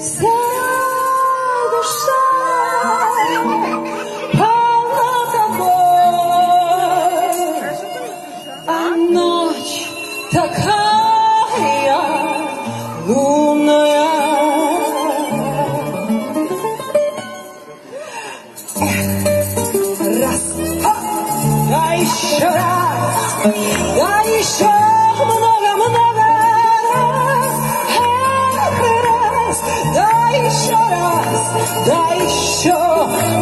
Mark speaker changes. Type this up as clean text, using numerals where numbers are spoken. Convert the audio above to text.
Speaker 1: Вся душа полна тобой, а ночь такая лунная. Раз, да еще раз, да еще много-много раз, раз, да еще раз, да еще.